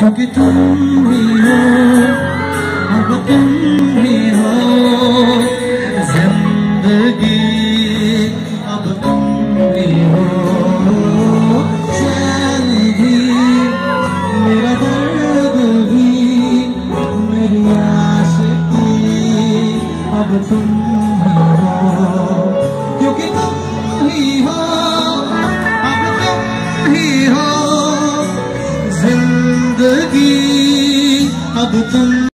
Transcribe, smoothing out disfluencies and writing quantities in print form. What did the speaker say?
क्योंकि तुम ही हो, अब तुम ही हो जिंदगी, अब तुम ही हो चैन भी, मेरा दर्द भी, मेरी आशिकी, अब तुम ही हो, क्योंकि तुम ही हो, अब तुम ही हो जिंदगी, अब तुम